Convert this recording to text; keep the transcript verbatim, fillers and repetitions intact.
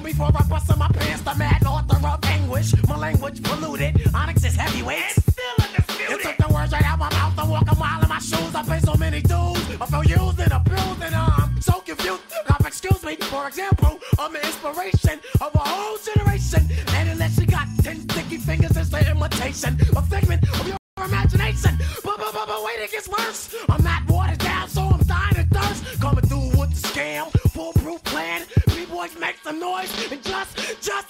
before I bust in my pants. The mad author of anguish. My language polluted. Onyx is heavyweight. And still undisputed. You took the words right out my mouth. I walk a mile in my shoes. I pay so many dues. I feel used and abused and I'm so confused. Now, excuse me, for example, I'm the inspiration of a whole generation. And unless you got ten sticky fingers, it's the imitation, a figment of your imagination. But, but, but, but wait, it gets worse. I'm not watered down, so I'm dying of thirst. Coming through with the scam, foolproof plan. B-boys make some noise and just, just